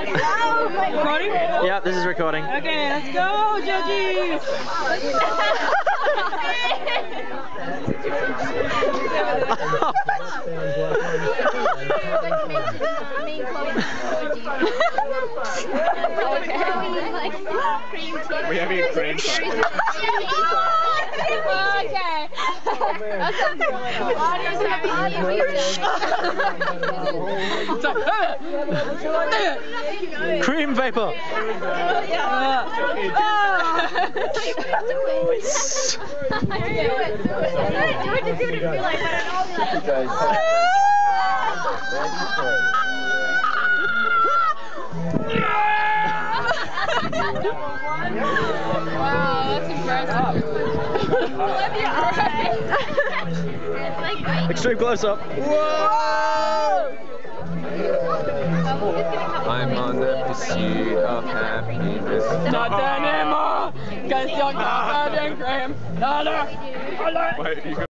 Recording? Yeah, this is recording. Okay, let's go, judges! We have a cream pie. Okay. That sounds really good. Cream vapor. Wow, that's impressive. Extreme close up. Whoa! I'm on the pursuit of happiness. Not anymore! Cause you're not and Graham.